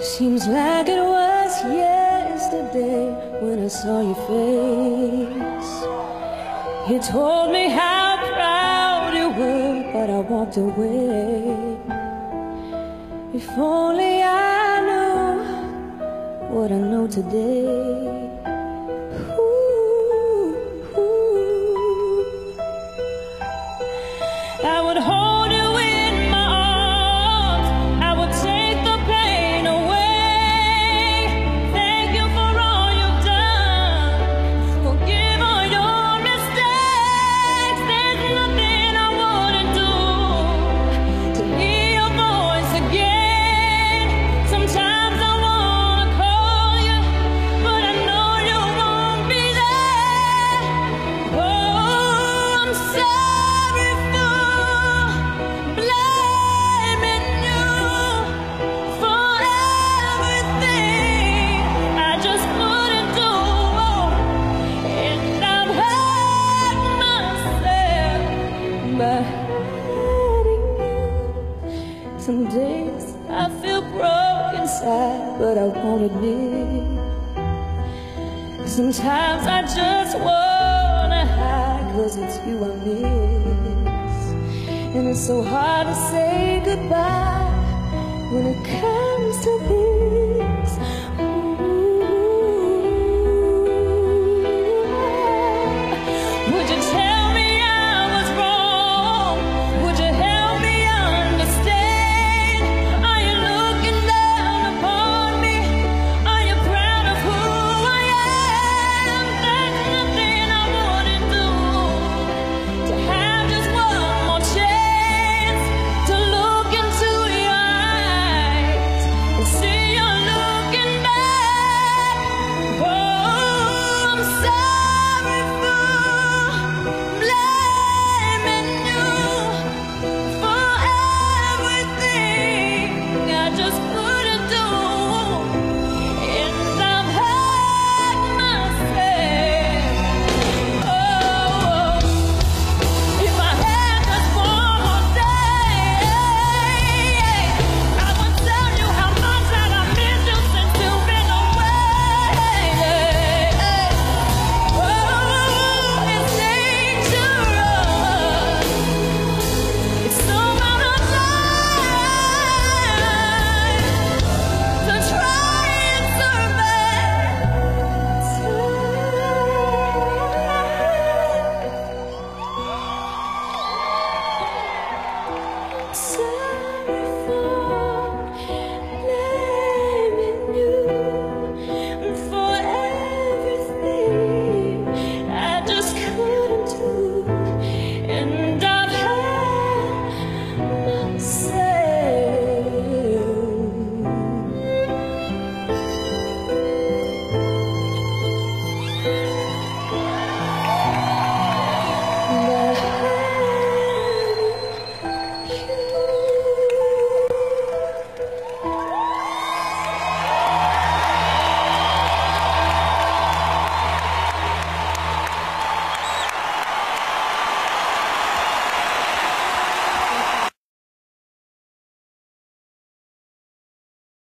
Seems like it was yesterday when I saw your face. You told me how proud you were, but I walked away. If only I knew what I know today. Ooh, ooh. I would hold you in my arms, I would take the pain away. Thank you for all you've done, forgive all your mistakes. There's nothing I wouldn't do to hear your voice again. Sometimes I wanna call you, but I know you won't be there. Oh, I'm sorry for blaming you for everything I just couldn't do, and I've hurt myself by hurting you. Some days I feel broke inside, but I won't admit. Sometimes I just wanna hide, 'cause it's you I miss. And it's so hard to say goodbye when it comes to this.